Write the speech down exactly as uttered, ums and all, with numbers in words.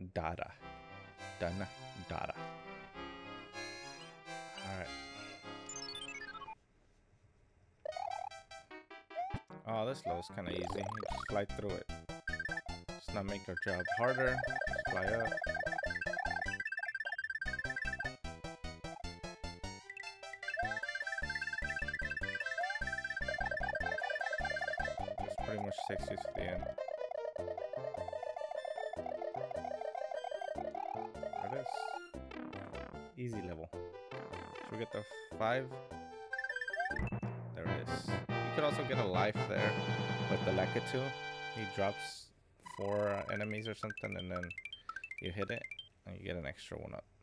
Dada. Dun Dada. Alright. Oh, this level's kind of easy. You just fly through it. Just not make our job harder. Just fly up. This pretty much takes you to the end. There it is. Easy level. Should we get the five? There it is. You could also get a life there with the Lakitu. He drops four enemies or something, and then you hit it, and you get an extra one up.